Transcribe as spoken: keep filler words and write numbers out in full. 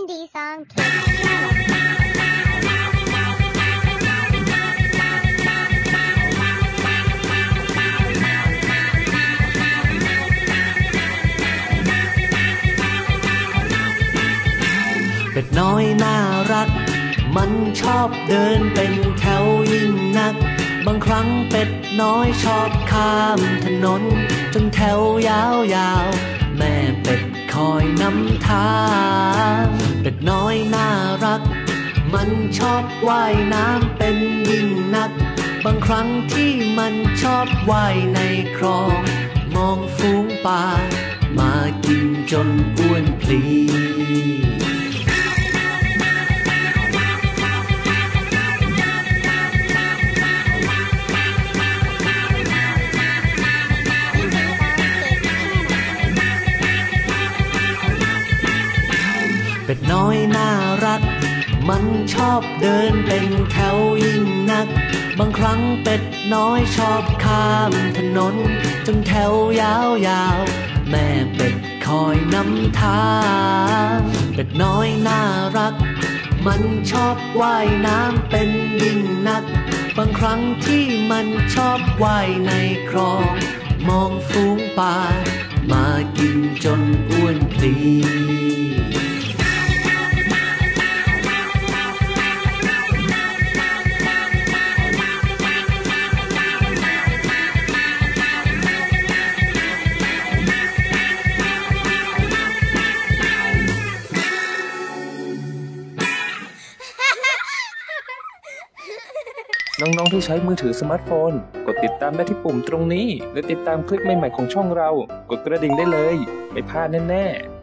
Candies on Kids Channel. เป็ดน้อยน่ารักมันชอบเดินเป็นแถวยิ่งนักบางครั้งเป็ดน้อยชอบข้ามถนนจนแถวยาวๆแม่เป็ดคอยนำทางเป็ดน้อยน่ารักมันชอบว่ายน้ำเป็นยิ่งนักบางครั้งที่มันชอบว่ายในคลองมองฝูงปลามากินจนอ้วนพลีเป็ดน้อยน่ารักมันชอบเดินเป็นแถวยิ่งนักบางครั้งเป็ดน้อยชอบข้ามถนนจนแถวยาวๆแม่เป็ดคอยนำทางเป็ดน้อยน่ารักมันชอบว่ายน้ำเป็นยิ่งนักบางครั้งที่มันชอบว่ายในคลองมองฝูงปลามากินจนอ้วนพลีน้องๆที่ใช้มือถือสมาร์ทโฟนกดติดตามได้ที่ปุ่มตรงนี้และติดตามคลิปใหม่ๆของช่องเรากดกระดิ่งได้เลยไม่พลาดแน่ๆ